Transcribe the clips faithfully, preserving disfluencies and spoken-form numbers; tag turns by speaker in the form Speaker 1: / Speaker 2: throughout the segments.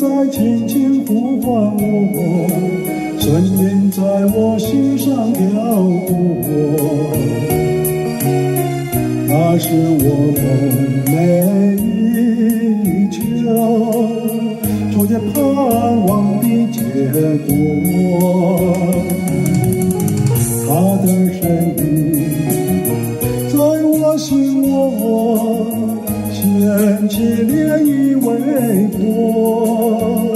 Speaker 1: 在轻轻呼唤我，声音在我心上飘过。那是我梦寐以求，昨夜盼望的结果。他的身影在我心窝，掀起涟漪微波。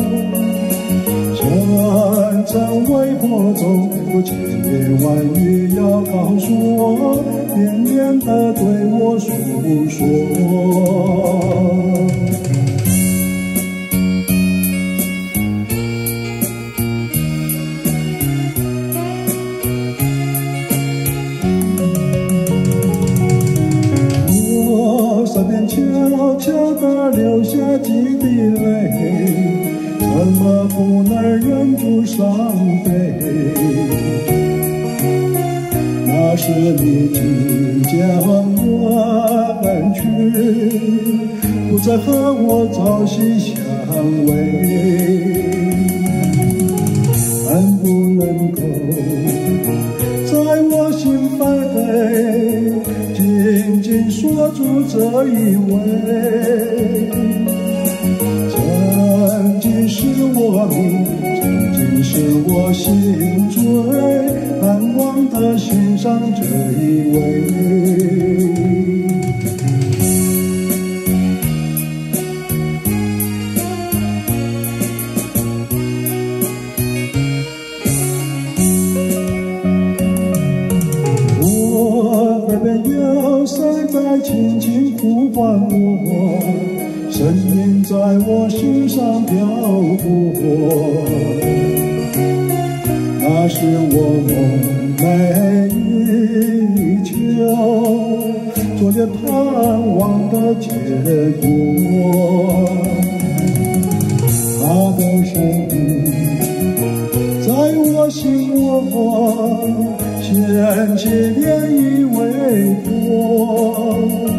Speaker 1: 层层微波中，有千言万语要告诉我，绵绵地对我诉说。身边悄悄地流下几滴泪，怎么不能忍住伤悲？那是你即将远去，不再和我朝夕相偎。能不能够在我心扉紧紧锁住这一位？曾经是我命，曾经是我心最难忘的心上这一位。有谁在轻轻呼唤我，声音在我心上飘过。那是我梦寐以求，昨夜盼望的结果。他的身影在我心窝，掀起涟漪微波。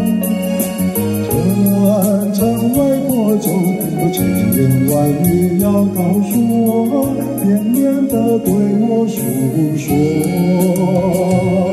Speaker 1: 层层微波中，有千言万语要告诉我，绵绵地对我诉说。